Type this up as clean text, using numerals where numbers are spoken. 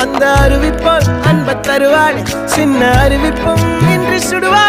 அந்த அருவிப்போல் அன்ப தருவாள் சின்ன அறிவிப்பும் இன்று சுடுவாள்